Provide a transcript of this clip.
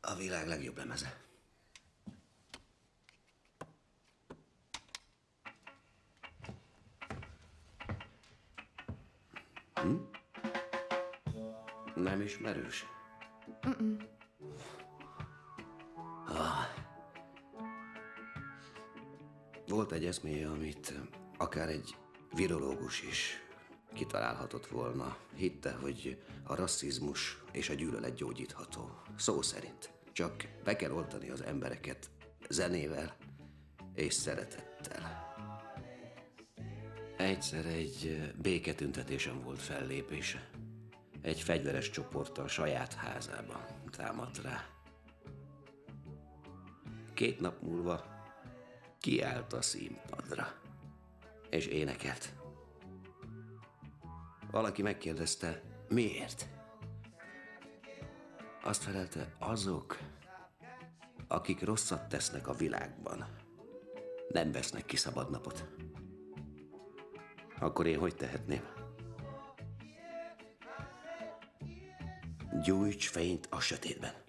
a világ legjobb lemeze. Nem ismerős? Volt egy eszméje, amit akár egy virológus is kitalálhatott volna. Hitte, hogy a rasszizmus és a gyűlölet gyógyítható. Szó szerint. Csak be kell oltani az embereket zenével és szeretettel. Egyszer egy béketüntetésen volt fellépése. Egy fegyveres csoporttal saját házában támadt rá. 2 nap múlva kiállt a színpadra, és énekelt. Valaki megkérdezte, miért? Azt felelte, azok, akik rosszat tesznek a világban, nem vesznek ki szabadnapot. Akkor én hogy tehetném? Gyújts fényt a sötétben.